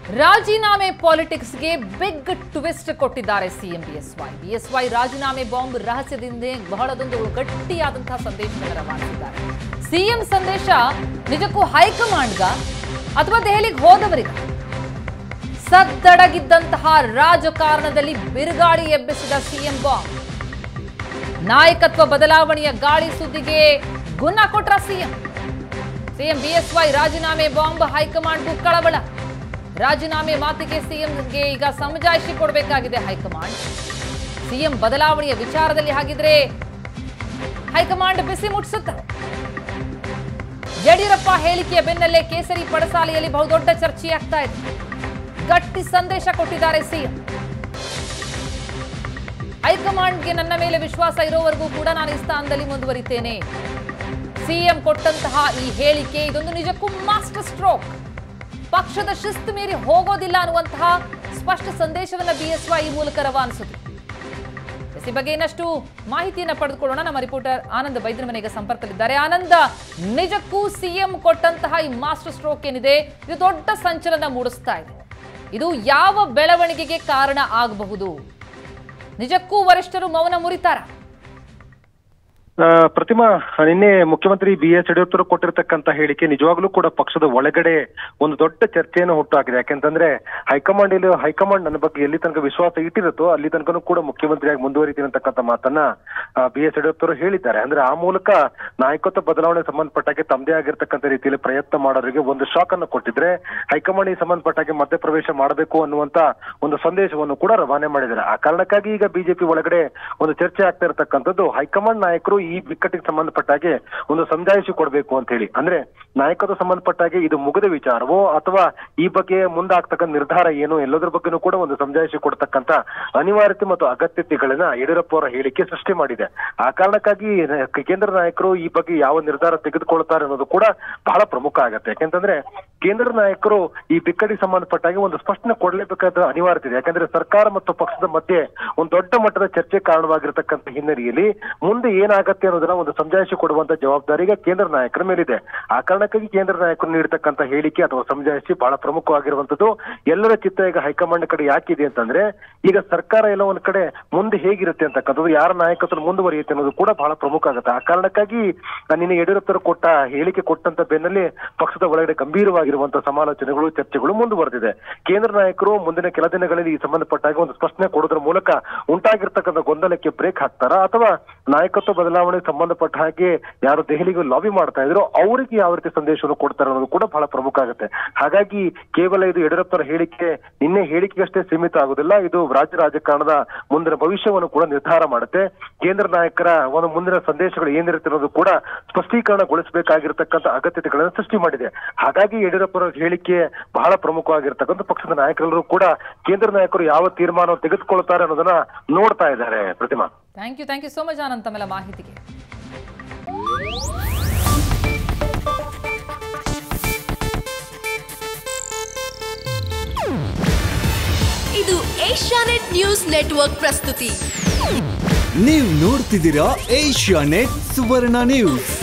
ರಾಜೀನಾಮೆ ಪಾಲಿಟಿಕ್ಸ್ಗೆ big twist ಕೊಟ್ಟಿದ್ದಾರೆ ಸಿಎಂ ಬಿಎಸ್ವೈ ರಾಜೀನಾಮೆ ಬಾಂಬ್ ರಹಸ್ಯದಿಂದ ಬಹಳದೊಂದು ಗಟ್ಟಿಯಾದಂತಹ ಸಂದೇಶವನ್ನು ರವಾನಿಸಿದ್ದಾರೆ. ಸಿಎಂ ಸಂದೇಶ ನಿಜಕ್ಕೂ ಹೈಕಮಾಂಡ್ಗ ಅಥವಾ ದೆಹಲಿಗೆ ಹೋದವರಿಗೆ? ಸದ್ದಡಗಿದ್ದಂತಹ ರಾಜಕಾರಣದಲ್ಲಿ ಬಿರುಗಾಳಿ ಎಬ್ಬಿಸಿದ ಸಿಎಂ ಬಾಂಬ್. ನಾಯಕತ್ವ ಬದಲಾವಣೆಯ ಗಾಳಿ ಸುದ್ದಿಗೆ ಗುನ್ನ ಕೊಟ್ರ ಸಿಎಂ ಬಿಎಸ್ವೈ ರಾಜೀನಾಮೆ ಬಾಂಬ್ ಹೈಕಮಾಂಡ್ಗೂ ಕಳವಳ. ರಾಜೀನಾಮೆ ಮಾತಿಗೆ ಸಿಎಂಗೆ ಈಗ ಸಮಜಾಯಿಷಿ ಕೊಡಬೇಕಾಗಿದೆ ಹೈಕಮಾಂಡ್. ಸಿಎಂ ಬದಲಾವಣೆಯ ವಿಚಾರದಲ್ಲಿ ಹಾಗಿದ್ರೆ ಹೈಕಮಾಂಡ್ ಬಿಸಿ ಮುಟ್ಟಿಸುತ್ತಾರೆ. ಯಡಿಯೂರಪ್ಪ ಹೇಳಿಕೆಯ ಬೆನ್ನಲ್ಲೇ ಕೇಸರಿ ಪಡಸಾಲೆಯಲ್ಲಿ ಬಹುದೊಡ್ಡ ಚರ್ಚೆಯಾಗ್ತಾ ಇದೆ. ಗಟ್ಟಿ ಸಂದೇಶ ಕೊಟ್ಟಿದ್ದಾರೆ ಸಿಎಂ. ಹೈಕಮಾಂಡ್ಗೆ ನನ್ನ ಮೇಲೆ ವಿಶ್ವಾಸ ಇರೋವರೆಗೂ ಕೂಡ ನಾನು ಈ ಸ್ಥಾನದಲ್ಲಿ ಮುಂದುವರಿತೇನೆ. ಸಿಎಂ ಕೊಟ್ಟಂತಹ ಈ ಹೇಳಿಕೆ ಇದೊಂದು ನಿಜಕ್ಕೂ ಮಾಸ್ಟರ್ ಸ್ಟ್ರೋಕ್. ಪಕ್ಷದ ಶಿಸ್ತು ಮೀರಿ ಹೋಗೋದಿಲ್ಲ ಅನ್ನುವಂತಹ ಸ್ಪಷ್ಟ ಸಂದೇಶವನ್ನ ಬಿಎಸ್ವೈ ಈ ಮೂಲಕ ರವಾನಿಸಿತು. ಈ ಬಗ್ಗೆ ಇನ್ನಷ್ಟು ಮಾಹಿತಿಯನ್ನು ಪಡೆದುಕೊಳ್ಳೋಣ. ನಮ್ಮ ರಿಪೋರ್ಟರ್ ಆನಂದ್ ವೈದ್ಯರ ಮನೆಗೆ ಸಂಪರ್ಕದಲ್ಲಿದ್ದಾರೆ. ಆನಂದ, ನಿಜಕ್ಕೂ ಸಿಎಂ ಕೊಟ್ಟಂತಹ ಈ ಮಾಸ್ಟರ್ ಸ್ಟ್ರೋಕ್ ಏನಿದೆ ಇದು ದೊಡ್ಡ ಸಂಚಲನ ಮೂಡಿಸ್ತಾ ಇದೆ. ಇದು ಯಾವ ಬೆಳವಣಿಗೆಗೆ ಕಾರಣ ಆಗಬಹುದು? ನಿಜಕ್ಕೂ ವರಿಷ್ಠರು ಮೌನ ಮುರಿತಾರ? ಪ್ರತಿಮಾ, ನಿನ್ನೆ ಮುಖ್ಯಮಂತ್ರಿ ಬಿಎಸ್ ಯಡಿಯೂರಪ್ಪ ಕೊಟ್ಟಿರ್ತಕ್ಕಂಥ ಹೇಳಿಕೆ ನಿಜವಾಗ್ಲೂ ಕೂಡ ಪಕ್ಷದ ಒಳಗಡೆ ಒಂದು ದೊಡ್ಡ ಚರ್ಚೆಯನ್ನು ಹುಟ್ಟಾಗಿದೆ. ಯಾಕೆಂತಂದ್ರೆ ಹೈಕಮಾಂಡ್ ನನ್ನ ಬಗ್ಗೆ ಎಲ್ಲಿ ತನಕ ವಿಶ್ವಾಸ ಇಟ್ಟಿರುತ್ತೋ ಅಲ್ಲಿ ತನಕನೂ ಕೂಡ ಮುಖ್ಯಮಂತ್ರಿಯಾಗಿ ಮುಂದುವರಿತೀನಿ ಅಂತಕ್ಕಂಥ ಮಾತನ್ನ ಬಿಎಸ್ ಯಡಿಯೂರಪ್ಪ ಹೇಳಿದ್ದಾರೆ. ಅಂದ್ರೆ ಆ ಮೂಲಕ ನಾಯಕತ್ವ ಬದಲಾವಣೆ ಸಂಬಂಧಪಟ್ಟಾಗೆ ತಮ್ಮದೇ ಆಗಿರ್ತಕ್ಕಂಥ ರೀತಿಯಲ್ಲಿ ಪ್ರಯತ್ನ ಮಾಡೋರಿಗೆ ಒಂದು ಶಾಕ್ ಅನ್ನು ಕೊಟ್ಟಿದ್ರೆ, ಹೈಕಮಾಂಡ್ ಸಂಬಂಧಪಟ್ಟಾಗೆ ಮಧ್ಯಪ್ರವೇಶ ಮಾಡಬೇಕು ಅನ್ನುವಂತ ಒಂದು ಸಂದೇಶವನ್ನು ಕೂಡ ರವಾನೆ ಮಾಡಿದ್ದಾರೆ. ಆ ಕಾರಣಕ್ಕಾಗಿ ಈಗ ಬಿಜೆಪಿ ಒಳಗಡೆ ಒಂದು ಚರ್ಚೆ ಆಗ್ತಾ ಇರತಕ್ಕಂಥದ್ದು, ಹೈಕಮಾಂಡ್ ನಾಯಕರು ಈ ಬಿಕ್ಕಟ್ಟಿಗೆ ಸಂಬಂಧಪಟ್ಟಾಗೆ ಒಂದು ಸಮಜಾಯಿಷಿ ಕೊಡಬೇಕು ಅಂತ ಹೇಳಿ. ಅಂದ್ರೆ ನಾಯಕತ್ವ ಸಂಬಂಧಪಟ್ಟಾಗೆ ಇದು ಮುಗಿದ ವಿಚಾರವೋ ಅಥವಾ ಈ ಬಗ್ಗೆ ಮುಂದಾಗ್ತಕ್ಕಂಥ ನಿರ್ಧಾರ ಏನು ಎಲ್ಲದರ ಬಗ್ಗೆನೂ ಕೂಡ ಒಂದು ಸಮಜಾಯಿಷಿ ಕೊಡ್ತಕ್ಕಂಥ ಅನಿವಾರ್ಯತೆ ಮತ್ತು ಅಗತ್ಯತೆಗಳನ್ನ ಯಡಿಯೂರಪ್ಪ ಅವರ ಹೇಳಿಕೆ ಸೃಷ್ಟಿ ಮಾಡಿದೆ. ಆ ಕಾರಣಕ್ಕಾಗಿ ಕೇಂದ್ರ ನಾಯಕರು ಈ ಬಗ್ಗೆ ಯಾವ ನಿರ್ಧಾರ ತೆಗೆದುಕೊಳ್ತಾರೆ ಅನ್ನೋದು ಕೂಡ ಬಹಳ ಪ್ರಮುಖ ಆಗತ್ತೆ. ಯಾಕೆಂತಂದ್ರೆ ಕೇಂದ್ರ ನಾಯಕರು ಈ ಬಿಕ್ಕಟ್ಟಿಗೆ ಸಂಬಂಧಪಟ್ಟಾಗೆ ಒಂದು ಸ್ಪಷ್ಟನೆ ಕೊಡಲೇಬೇಕಾದ ಅನಿವಾರ್ಯತೆ ಇದೆ. ಯಾಕಂದ್ರೆ ಸರ್ಕಾರ ಮತ್ತು ಪಕ್ಷದ ಮಧ್ಯೆ ಒಂದು ದೊಡ್ಡ ಮಟ್ಟದ ಚರ್ಚೆ ಕಾರಣವಾಗಿರ್ತಕ್ಕಂಥ ಹಿನ್ನೆಲೆಯಲ್ಲಿ ಮುಂದೆ ಏನಾಗತ್ತೆ ಅನ್ನೋದನ್ನ ಒಂದು ಸಮಜಾಯಿಷಿ ಕೊಡುವಂತ ಜವಾಬ್ದಾರಿ ಈಗ ಕೇಂದ್ರ ನಾಯಕರ ಮೇಲಿದೆ. ಆ ಕಾರಣಕ್ಕಾಗಿ ಕೇಂದ್ರ ನಾಯಕರು ನೀಡತಕ್ಕಂಥ ಹೇಳಿಕೆ ಅಥವಾ ಸಮಜಾಯಿಷಿ ಬಹಳ ಪ್ರಮುಖವಾಗಿರುವಂತದ್ದು. ಎಲ್ಲರ ಚಿತ್ತ ಈಗ ಹೈಕಮಾಂಡ್ ಕಡೆ ಯಾಕಿದೆ ಅಂತಂದ್ರೆ, ಈಗ ಸರ್ಕಾರ ಎಲ್ಲ ಒಂದ್ ಕಡೆ ಮುಂದೆ ಹೇಗಿರುತ್ತೆ ಅಂತಕ್ಕಂಥದ್ದು, ಯಾರ ನಾಯಕತ್ವ ಮುಂದುವರಿಯುತ್ತೆ ಅನ್ನೋದು ಕೂಡ ಬಹಳ ಪ್ರಮುಖ ಆಗುತ್ತೆ. ಆ ಕಾರಣಕ್ಕಾಗಿ ನಿನ್ನೆ ಯಡಿಯೂರಪ್ಪರು ಕೊಟ್ಟ ಹೇಳಿಕೆ ಕೊಟ್ಟಂತ ಬೆನ್ನಲ್ಲೇ ಪಕ್ಷದ ಒಳಗಡೆ ಗಂಭೀರವಾಗಿರುವಂತಹ ಸಮಾಲೋಚನೆಗಳು ಚರ್ಚೆಗಳು ಮುಂದುವರೆದಿದೆ. ಕೇಂದ್ರ ನಾಯಕರು ಮುಂದಿನ ಕೆಲ ದಿನಗಳಲ್ಲಿ ಈ ಸಂಬಂಧಪಟ್ಟಾಗ ಒಂದು ಸ್ಪಷ್ಟನೆ ಕೊಡೋದ್ರ ಮೂಲಕ ಉಂಟಾಗಿರ್ತಕ್ಕಂಥ ಗೊಂದಲಕ್ಕೆ ಬ್ರೇಕ್ ಹಾಕ್ತಾರ ಅಥವಾ ನಾಯಕತ್ವ ಬದಲಾವಣೆ ಸಂಬಂಧಪಟ್ಟ ಹಾಗೆ ಯಾರು ದೆಹಲಿಗೆ ಲಾಬಿ ಮಾಡ್ತಾ ಇದ್ರು ಅವರಿಗೆ ಯಾವ ರೀತಿ ಸಂದೇಶವನ್ನು ಕೊಡ್ತಾರೆ ಅನ್ನೋದು ಕೂಡ ಬಹಳ ಪ್ರಮುಖ ಆಗುತ್ತೆ. ಹಾಗಾಗಿ ಕೇವಲ ಇದು ಯಡಿಯೂರಪ್ಪರ ಹೇಳಿಕೆ ನಿನ್ನೆ ಹೇಳಿಕೆಗಷ್ಟೇ ಸೀಮಿತ ಆಗುದಿಲ್ಲ, ಇದು ರಾಜ್ಯ ರಾಜಕಾರಣದ ಮುಂದಿನ ಭವಿಷ್ಯವನ್ನು ಕೂಡ ನಿರ್ಧಾರ ಮಾಡುತ್ತೆ. ಕೇಂದ್ರ ನಾಯಕರ ಒಂದು ಮುಂದಿನ ಸಂದೇಶಗಳು ಏನಿರುತ್ತೆ ಅನ್ನೋದು ಕೂಡ ಸ್ಪಷ್ಟೀಕರಣಗೊಳಿಸಬೇಕಾಗಿರ್ತಕ್ಕಂಥ ಅಗತ್ಯತೆಗಳನ್ನು ಸೃಷ್ಟಿ ಮಾಡಿದೆ. ಹಾಗಾಗಿ ಯಡಿಯೂರಪ್ಪರ ಹೇಳಿಕೆ ಬಹಳ ಪ್ರಮುಖವಾಗಿರ್ತಕ್ಕಂಥ ಪಕ್ಷದ ನಾಯಕರೆಲ್ಲರೂ ಕೂಡ ಕೇಂದ್ರ ನಾಯಕರು ಯಾವ ತೀರ್ಮಾನವನ್ನು ತೆಗೆದುಕೊಳ್ತಾರೆ ಅನ್ನೋದನ್ನ ನೋಡ್ತಾ ಇದ್ದಾರೆ. Pratima, thank you so much Anand ತಮ್ಮೆಲ್ಲ ಮಾಹಿತಿಗೆ. ಇದು ಏಷ್ಯಾನೆಟ್ ನ್ಯೂಸ್ ನೆಟ್ವರ್ಕ್ ಪ್ರಸ್ತುತಿ. ನೀವು ನೋಡ್ತಿದ್ದೀರಾ ಏಷ್ಯಾನೆಟ್ ಸುವರ್ಣ ನ್ಯೂಸ್.